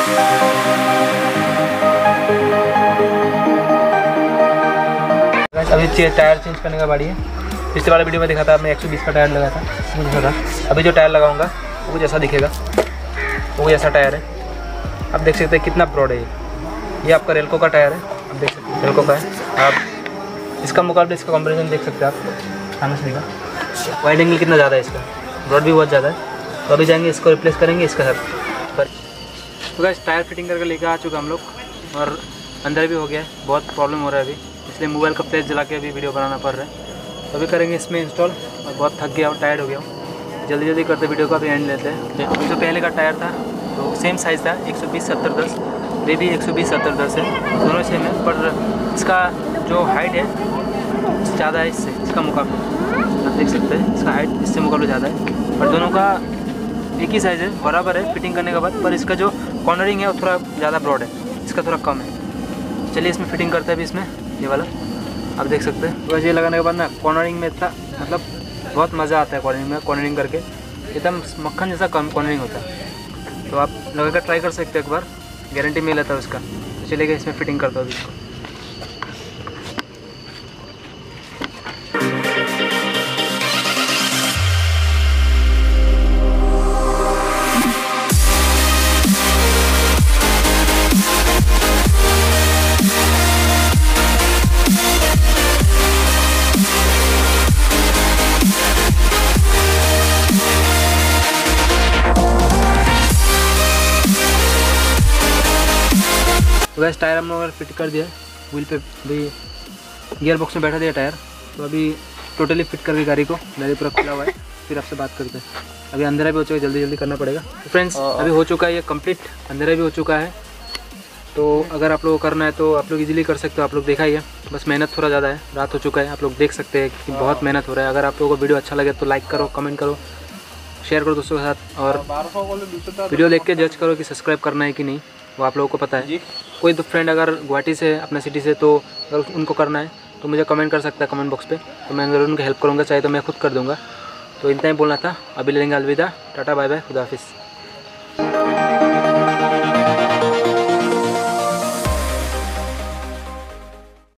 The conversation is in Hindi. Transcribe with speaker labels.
Speaker 1: अभी टायर चेंज करने का बारी है। पिछले वाले वीडियो में दिखा था आपने 120 का टायर लगाया था, मुझे था। अभी जो टायर लगाऊंगा वो कुछ ऐसा दिखेगा, वो कुछ ऐसा टायर है। आप देख सकते हैं कितना ब्रॉड है ये आपका रेलको का टायर है। आप देख सकते हैं रेलको का है। आप इसका मुकाबले इसका कंपैरिजन देख सकते हैं आप सामने से दिखा। वाइड एंगल कितना ज़्यादा है इसका, ब्रॉड भी बहुत ज़्यादा है। तो अभी जाएंगे इसको रिप्लेस करेंगे इसके साथ पर। तो गाइस टायर फिटिंग करके लेकर आ चुके हम लोग और अंदर भी हो गया है। बहुत प्रॉब्लम हो रहा है अभी, इसलिए मोबाइल का फ्लैश जला के अभी वीडियो बनाना पड़ रहा है। तो अभी करेंगे इसमें इंस्टॉल और बहुत थक गया और टायर्ड हो गया हूँ। जल्दी जल्दी करते वीडियो का भी एंड लेते हैं। जो पहले का टायर था तो सेम साइज़ था 120/70/10, ये भी 120/70/10 है, दोनों सेम है। पर इसका जो हाइट है ज़्यादा है इससे, इसका मुकाबले आप देख सकते हैं इसका हाइट इससे मुकाबले ज़्यादा है। और दोनों का एक ही साइज़ है, बराबर है फिटिंग करने के बाद। पर इसका जो कॉर्नरिंग है वो थोड़ा ज़्यादा ब्रॉड है, इसका थोड़ा कम है। चलिए इसमें फिटिंग करते हैं अभी इसमें ये वाला। आप देख सकते हैं बस ये लगाने के बाद ना कॉर्नरिंग में इतना मतलब बहुत मज़ा आता है कॉर्नरिंग में। कॉर्नरिंग करके एकदम मक्खन जैसा कम कॉर्नरिंग होता है। तो आप लगा कर ट्राई कर सकते हैं एक बार, गारंटी मिल लेता है उसका। तो चलिए इसमें फिटिंग करता हूँ इसको। तो वैसे टायर हम लोगों ने फिट कर दिया है व्हील पे, अभी गियर बॉक्स में बैठा दिया टायर। तो अभी टोटली फिट करके गाड़ी को, गाड़ी पूरा खुला हुआ है, फिर आपसे बात करते हैं। अभी अंधेरा भी हो चुका है, जल्दी जल्दी करना पड़ेगा। तो फ्रेंड्स अभी हो चुका है ये कंप्लीट, अंधेरा भी हो चुका है। तो अगर आप लोगों को करना है तो आप लोग इजीली कर सकते हो। आप लोग देखा ही है, बस मेहनत थोड़ा ज़्यादा है, रात हो चुका है। आप लोग देख सकते हैं कि बहुत मेहनत हो रहा है। अगर आप लोगों को वीडियो अच्छा लगे तो लाइक करो, कमेंट करो, शेयर करो दोस्तों के साथ। और वीडियो देख के जज करो कि सब्सक्राइब करना है कि नहीं, वो आप लोगों को पता है। कोई तो फ्रेंड अगर गुवाहाटी से, अपना सिटी से, तो अगर उनको करना है तो मुझे कमेंट कर सकता है कमेंट बॉक्स पे, तो मैं ज़रूर उनकी हेल्प करूँगा, चाहे तो मैं खुद कर दूँगा। तो इतना ही बोलना था, अभी लेंगे अलविदा, टाटा बाय बाय, खुदा हाफिज़।